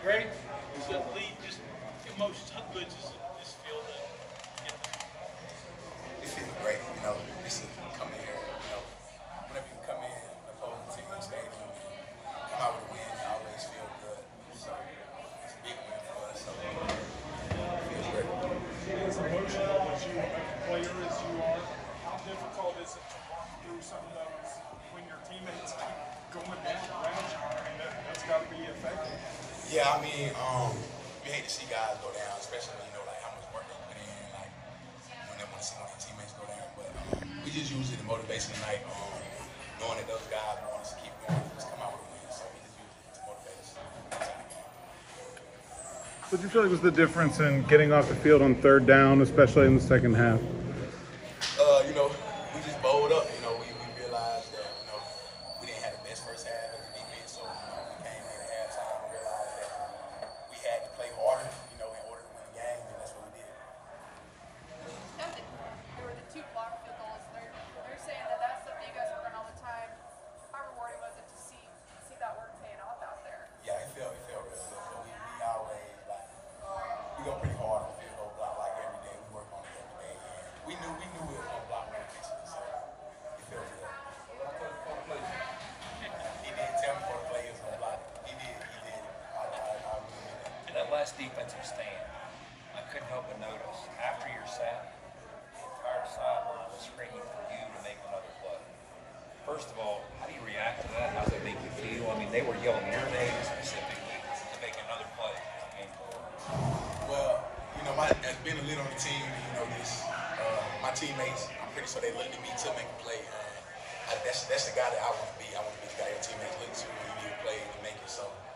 Great. So Lee, just emotions, how good does this feel to get It feels great, you know, just to come in here, you know, whenever you come in, the opposing team stadium, and come out with a win, you always feel good. So it's a big win for us, so it feels great. As emotional as you are, a player as you are, how difficult is it to walk through some of those when your teammates keep going down around you? I mean, that's got to be effective. Yeah, I mean, you hate to see guys go down, especially when you know like how much work they put in, like you never want to see one of your teammates go down. But we just use it as motivation tonight, knowing that those guys want us to keep going, just come out with a win. So we just use it to motivate us. What do you feel like was the difference in getting off the field on third down, especially in the second half? You know, we just bowled up. You know, we realized that we didn't have the best first half as a defense, so we came in at halftime and realized that we had to play harder, in order to win the game, and that's what we did. There were the two block field goals. They're saying that that's something you guys work on all the time. How rewarding was it to see that work paying off out there? Yeah, it felt real good. So we always we go pretty hard on field goal block like every day. We work on it every day, and we knew we were gonna block one eventually, so it felt good. He did tell me for the play he was gonna block. He did. I really did that. In that last defensive stand, I couldn't help but notice after your sack, the entire sideline was screaming for you to make another play. First of all, how do you react to that? How does it make you feel? I mean, they were yelling your name specifically to make another play. Well, as being a leader on the team, my teammates, I'm pretty sure they looked at me to make a play. That's the guy that I want to be. I want to be the guy your teammates look to when you need a play to make it. So